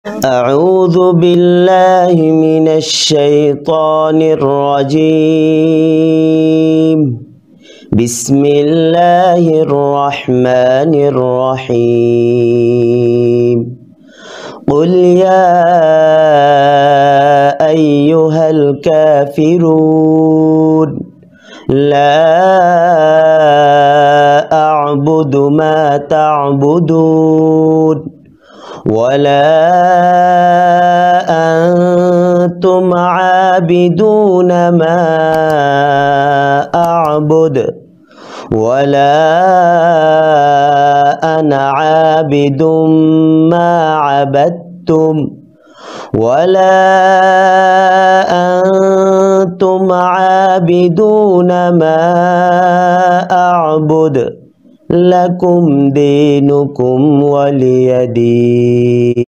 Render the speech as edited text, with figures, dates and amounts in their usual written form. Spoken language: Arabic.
أعوذ بالله من الشيطان الرجيم. بسم الله الرحمن الرحيم. قل يا أيها الكافرون لا أعبد ما تعبدون ولا أنتم عابدون ما أعبد ولا أنا عابد ما عبدتم ولا أنتم عابدون ما أعبد لكم دينكم ولي دين.